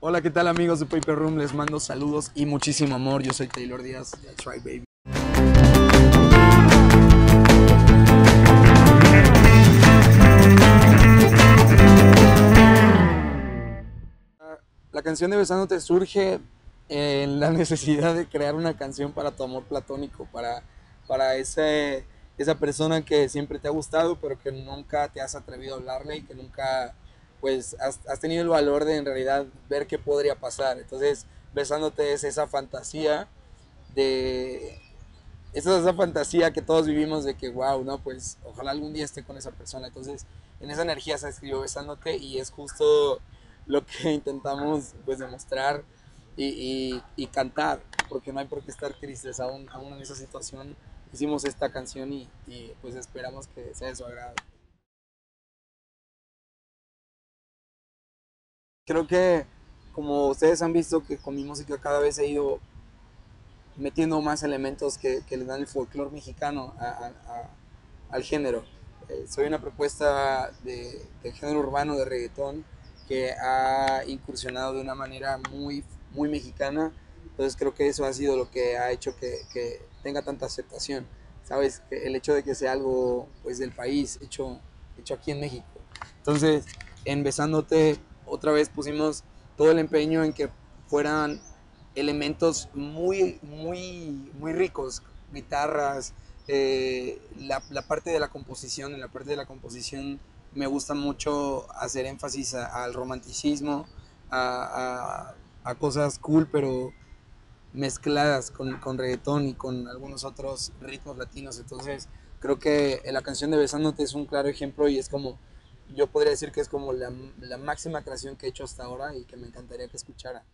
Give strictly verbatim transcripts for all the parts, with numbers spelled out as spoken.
Hola, ¿qué tal amigos de Paper Room? Les mando saludos y muchísimo amor. Yo soy Taylor Díaz. That's right, baby. La canción de Besándote surge en la necesidad de crear una canción para tu amor platónico, para, para ese, esa persona que siempre te ha gustado, pero que nunca te has atrevido a hablarle y que nunca pues has, has tenido el valor de en realidad ver qué podría pasar. Entonces, Besándote es esa fantasía de... Esa es esa fantasía que todos vivimos de que, wow, ¿no? Pues ojalá algún día esté con esa persona. Entonces, en esa energía se escribió Besándote y es justo lo que intentamos pues demostrar y, y, y cantar, porque no hay por qué estar tristes aún, aún en esa situación. Hicimos esta canción y, y pues esperamos que sea de su agrado. Creo que como ustedes han visto que con mi música cada vez he ido metiendo más elementos que, que le dan el folclore mexicano a, a, a, al género. Eh, soy una propuesta de, de género urbano, de reggaetón, que ha incursionado de una manera muy, muy mexicana. Entonces creo que eso ha sido lo que ha hecho que, que tenga tanta aceptación. Sabes, que el hecho de que sea algo pues del país, hecho, hecho aquí en México. Entonces, en Besándote, otra vez pusimos todo el empeño en que fueran elementos muy, muy, muy ricos, guitarras, eh, la, la, parte de la composición, en la parte de la composición me gusta mucho hacer énfasis a, al romanticismo, a, a, a, cosas cool, pero mezcladas con, con reggaetón y con algunos otros ritmos latinos. Entonces creo que la canción de Besándote es un claro ejemplo y es como, yo podría decir que es como la, la máxima creación que he hecho hasta ahora y que me encantaría que escuchara.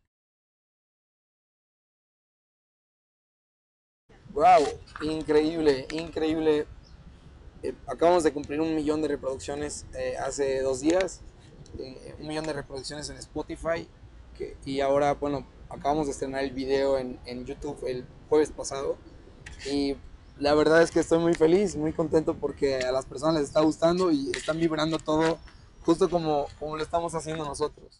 Wow, increíble, increíble. Eh, acabamos de cumplir un millón de reproducciones eh, hace dos días, eh, un millón de reproducciones en Spotify que, y ahora, bueno, acabamos de estrenar el video en, en YouTube el jueves pasado y la verdad es que estoy muy feliz, muy contento porque a las personas les está gustando y están vibrando todo justo como, como lo estamos haciendo nosotros.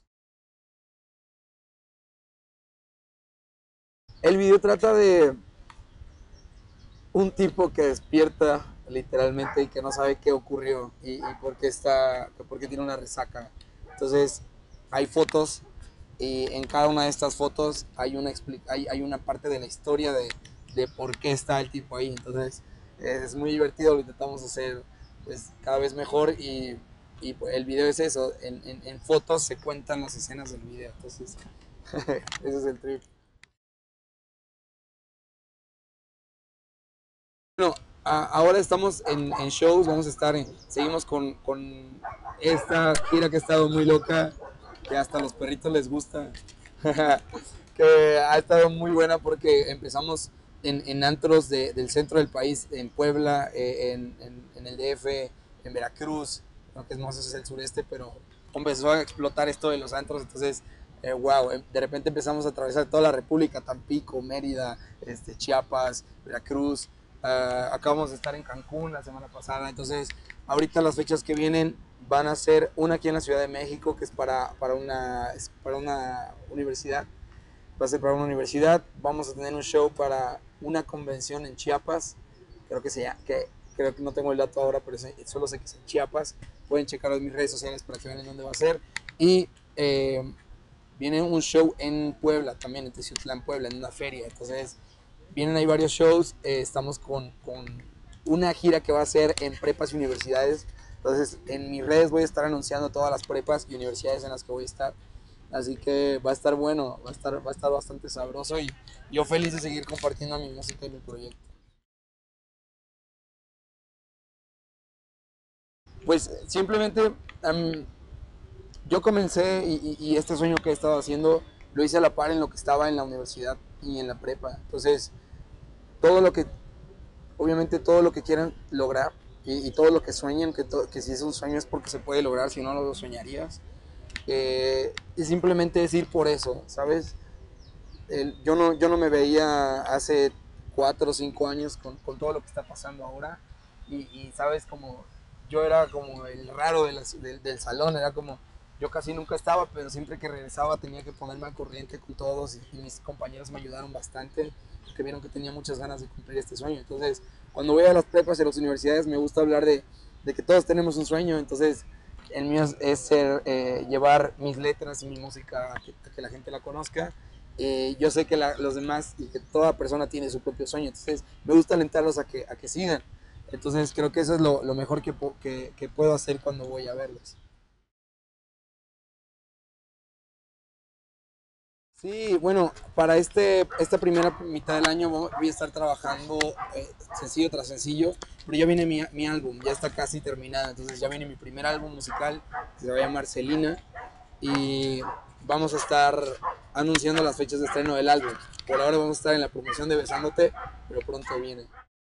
El video trata de un tipo que despierta literalmente y que no sabe qué ocurrió y, y por qué está, por qué tiene una resaca. Entonces hay fotos y en cada una de estas fotos hay una, hay, hay una parte de la historia de, de por qué está el tipo ahí. Entonces es muy divertido, lo intentamos hacer pues cada vez mejor y, y el video es eso, en, en, en fotos se cuentan las escenas del video. Entonces ese es el trip. Bueno, a- ahora estamos en, en shows, vamos a estar en, seguimos con, con esta gira que ha estado muy loca, que hasta a los perritos les gusta, que ha estado muy buena porque empezamos en, en antros de- del centro del país, en Puebla, eh, en, en- en el D F, en Veracruz, aunque es más es el sureste, pero empezó a explotar esto de los antros, entonces, eh, wow, eh, de repente empezamos a atravesar toda la República, Tampico, Mérida, este, Chiapas, Veracruz. Uh, acabamos de estar en Cancún la semana pasada, entonces ahorita las fechas que vienen van a ser una aquí en la Ciudad de México, que es para, para, una, es para una universidad, va a ser para una universidad, vamos a tener un show para una convención en Chiapas, creo que sea, que creo que no tengo el dato ahora, pero solo sé que es en Chiapas, pueden checarlo en mis redes sociales para que vean en dónde va a ser, y eh, viene un show en Puebla también, en Teciutlán, Puebla, en una feria, entonces vienen ahí varios shows, eh, estamos con, con, una gira que va a ser en prepas y universidades, entonces en mis redes voy a estar anunciando todas las prepas y universidades en las que voy a estar, así que va a estar bueno, va a estar, va a estar bastante sabroso y yo feliz de seguir compartiendo mi música y mi proyecto. Pues simplemente um, yo comencé y, y, y este sueño que he estado haciendo lo hice a la par en lo que estaba en la universidad y en la prepa, entonces todo lo que obviamente todo lo que quieran lograr y, y todo lo que sueñen, que, to, que si es un sueño es porque se puede lograr, si no, no lo soñarías. Eh, y simplemente es ir por eso, ¿sabes? El, yo, no, yo no me veía hace cuatro o cinco años con, con todo lo que está pasando ahora y, y ¿sabes? Como yo era como el raro de la, del, del salón, era como yo casi nunca estaba, pero siempre que regresaba tenía que ponerme al corriente con todos y, y mis compañeros me ayudaron bastante, porque vieron que tenía muchas ganas de cumplir este sueño. Entonces, cuando voy a las prepas y a las universidades me gusta hablar de, de que todos tenemos un sueño, entonces el mío es, es ser, eh, llevar mis letras y mi música a que, a que la gente la conozca. Eh, yo sé que la, los demás y que toda persona tiene su propio sueño, entonces me gusta alentarlos a que, a que sigan. Entonces creo que eso es lo, lo mejor que, que, que puedo hacer cuando voy a verlos. Sí, bueno, para este, esta primera mitad del año voy a estar trabajando eh, sencillo tras sencillo, pero ya viene mi, mi álbum, ya está casi terminado, entonces ya viene mi primer álbum musical, que se va a llamar Selena, y vamos a estar anunciando las fechas de estreno del álbum. Por ahora vamos a estar en la promoción de Besándote, pero pronto viene.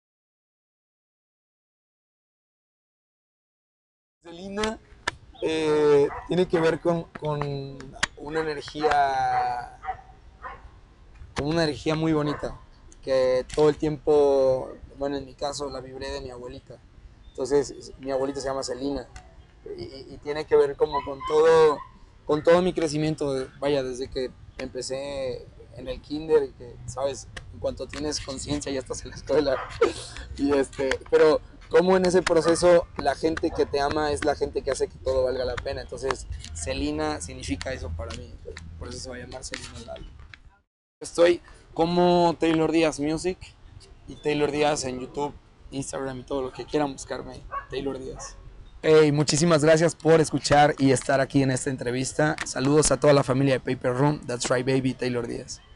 Selena eh, tiene que ver con, con una energía con una energía muy bonita, que todo el tiempo, bueno, en mi caso la vibré de mi abuelita. Entonces, mi abuelita se llama Celina y, y tiene que ver como con todo, con todo mi crecimiento, vaya, desde que empecé en el kinder, que, sabes, en cuanto tienes conciencia ya estás en la escuela. Y este, pero como en ese proceso la gente que te ama es la gente que hace que todo valga la pena. Entonces, Celina significa eso para mí, por eso se va a llamar Celina el álbum. Estoy como Taylor Díaz Music y Taylor Díaz en YouTube, Instagram y todo lo que quieran buscarme, Taylor Díaz. Hey, muchísimas gracias por escuchar y estar aquí en esta entrevista. Saludos a toda la familia de Paper Room. That's right, baby, Taylor Díaz.